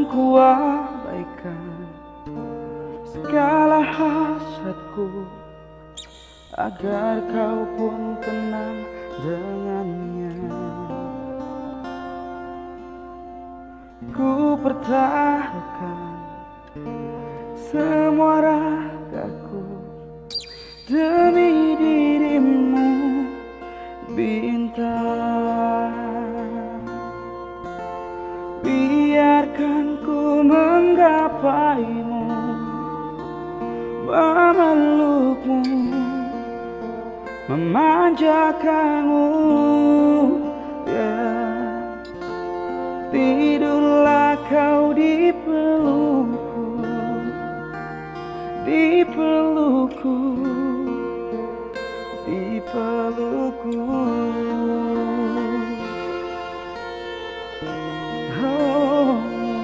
ku abaikan segala hasratku, agar kau pun tenang dengannya. Ku pertaruhkan semua ragaku demi dirimu, bintang. Biarkan ku menggapaimu, memelukmu, memanjakanmu, ya. Tidurlah kau di pelukku, di pelukku, di pelukku. Oh.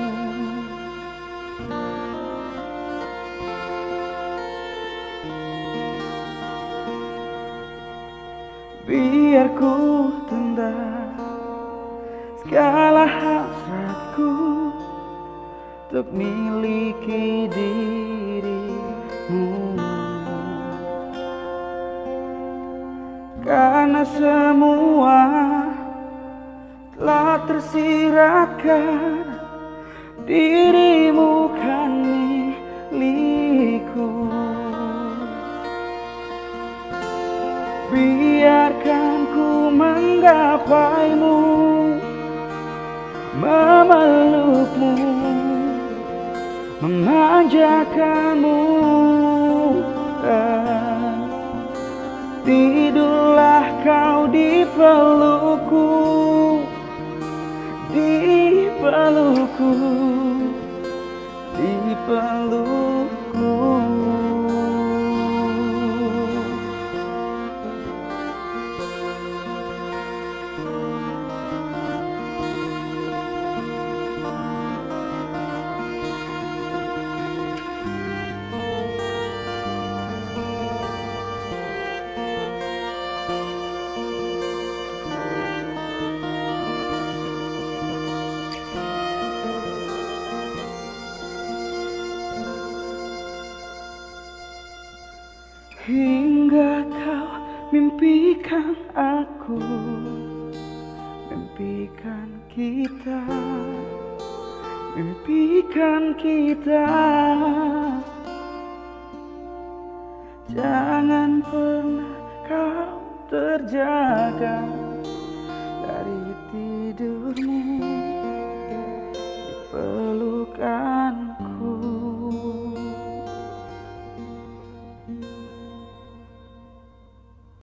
Biar ku tunda segala hasratku untuk miliki dirimu, karena semua telah tersirahkan, dirimu kan milikku. Biarkan ku menggapaimu, memelukmu, memanjakanmu, tidurlah kau di pelukku, di pelukku, di pelukku. Hingga kau mimpikan aku, mimpikan kita, mimpikan kita. Jangan pernah kau terjaga